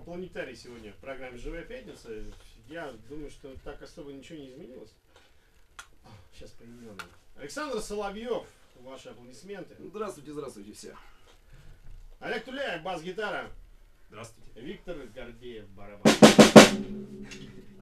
Планетарий сегодня в программе «Живая пятница». Я думаю, что так особо ничего не изменилось. Сейчас по именам. Александр Соловьев, ваши аплодисменты. Здравствуйте, здравствуйте все. Олег Туляев, бас-гитара. Здравствуйте. Виктор Гордеев, барабан.